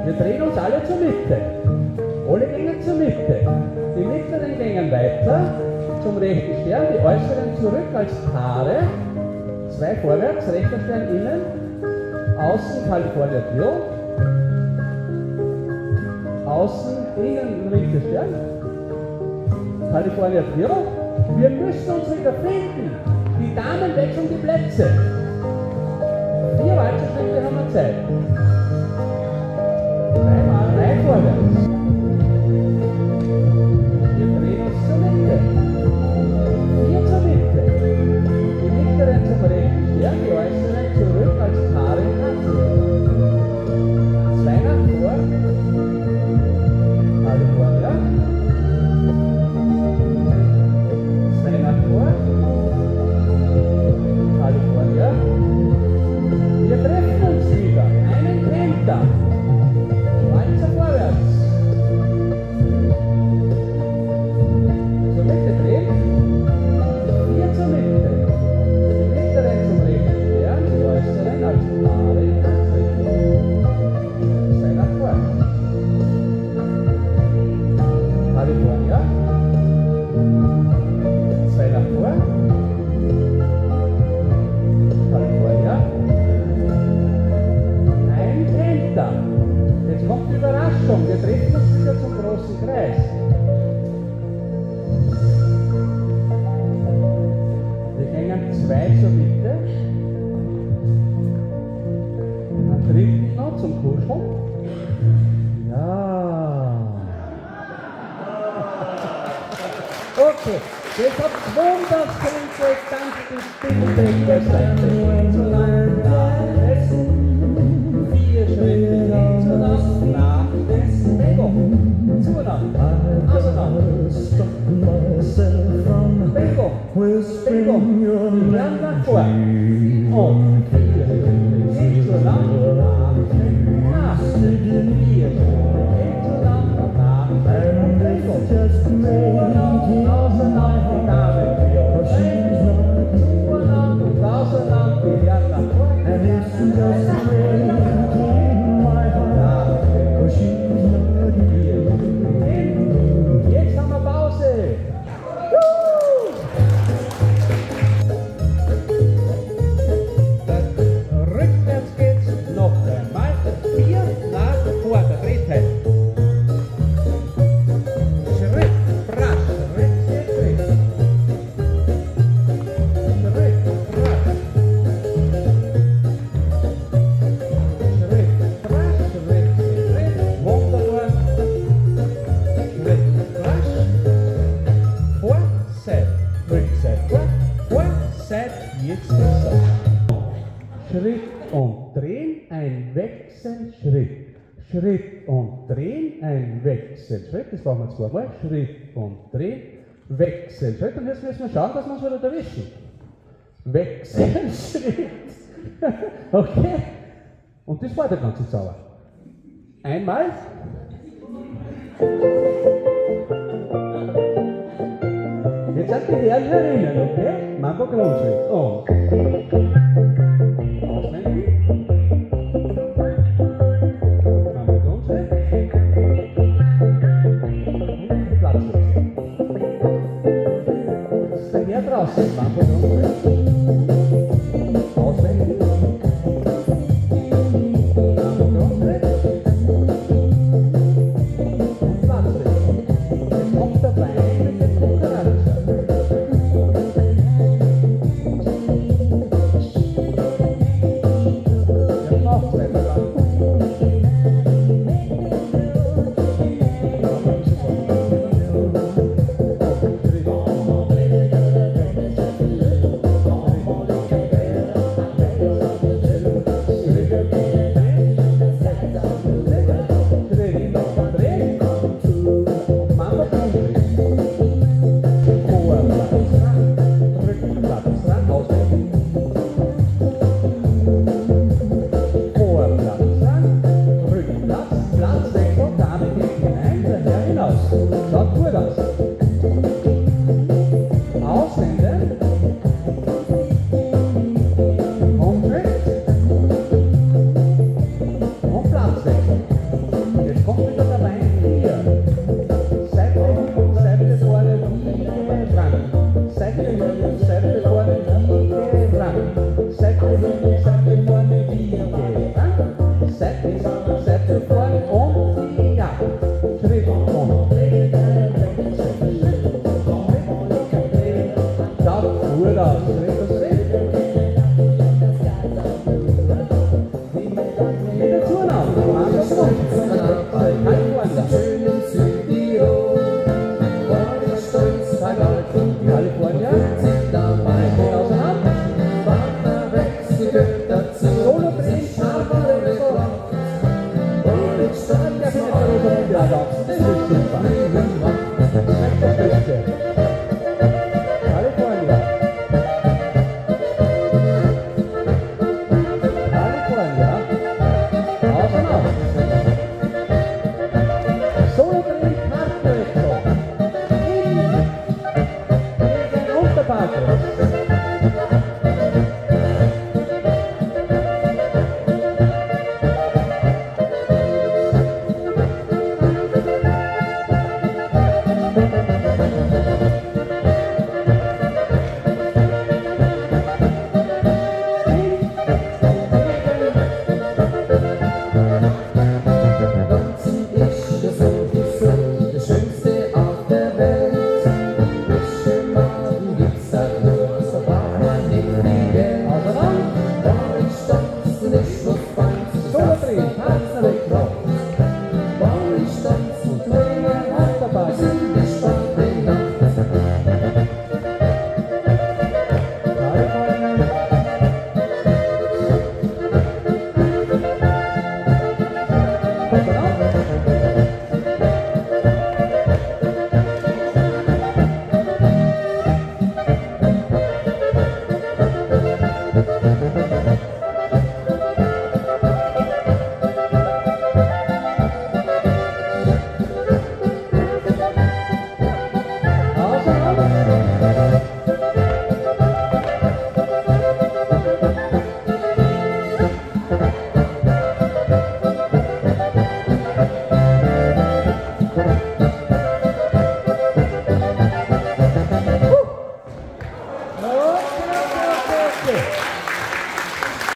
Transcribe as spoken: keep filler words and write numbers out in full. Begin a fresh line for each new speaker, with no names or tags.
Wir drehen uns alle zur Mitte. Alle gehen zur Mitte. Die mittleren gehen weiter zum rechten Stern, die äußeren zurück als Paare. Zwei vorwärts, rechter Stern innen. Außen California Drill. Außen, innen, linker Stern. California Drill. Wir müssen uns wieder finden. Die Damen wechseln die Plätze. Vier Walzerschritte haben wir Zeit. Dreimal, drei vorwärts. Wir drehen uns zur Mitte. Vier zur Mitte. Die mittleren zum rechten Stern, die äußeren zurück als Paare in Tanzen. Zwei nach vor. California. Zwei nach vor. California. Wir treffen uns wieder. Einen Tänzer. Walzer vorwärts. Zur Mitte drehen. Vier zur Mitte. Die mittleren zum rechten Stern, die äußeren als Paare in Tanzrichtung. Zwei nach vor. California. Zwei nach vor. California. Ein Tänzer. Jetzt kommt die Überraschung. Wir treffen uns wieder zum großen Kreis. Wir gehen zwei zur Mitte. Einen dritten noch zum Kuscheln. Ja. Okay, jetzt habt ihr wunderschön getanzt, die Stimme der Seite. So lang nachdessen, vier Schritte links und aus, nachdessen, Bewegung, zueinander, auseinander, Bewegung, Bewegung, die Hand nach vor, und vier Schritte links und nach, nachdessen, nachdessen, vier Schritte links und nach, nachdessen, Bewegung, zueinander, auseinander, die Dame, zueinander, auseinander, die Hand nach vor, jetzt haben wir Pause. Rückwärts geht's noch einmal. Vier nach vor, der Drehteil. Schritt, rasch, Schritt, Schritt, Schritt. Schritt, rasch. Schritt, rasch, Schritt, Schritt. Wunderbar. Schritt, rasch. Vor, Seit, Rückseite, vor, vor, Seit, jetzt ist es. Schritt und drehen, ein Wechsel, Schritt. Schritt und drehen, ein Wechsel, Schritt. Das machen wir zweimal. Schritt und drehen, Wechsel, Schritt. Und jetzt müssen wir schauen, dass wir uns wieder erwischen. Wechsel, Schritt. Okay. Und das war der ganze Zauber. Einmal. Jetzt sind die Herren herinnen, okay? Mambo Grundschritt. Und. Auswenden. Mambo Grundschritt. Und Platz wechseln. Das ist der Herr draußen. Mambo Grundschritt. Auswenden. Mambo Grundschritt. Und Platz wechseln. Jetzt kommt der Bein mit dem Gruppenerlebnis. Solo drin, Armwechsel. Dann der findet der rote Niedersatz. Das ist super. Nächste Spitze. California. California. Auf und auf. Solo drin, Armwechsel. In den Unterpartner.
This